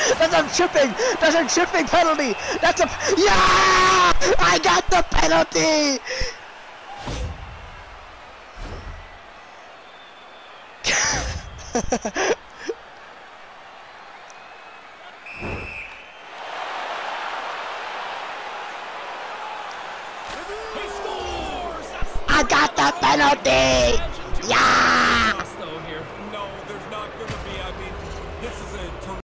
That's a tripping. That's a tripping penalty. That's a yeah. I got the penalty. I got the penalty. Yeah.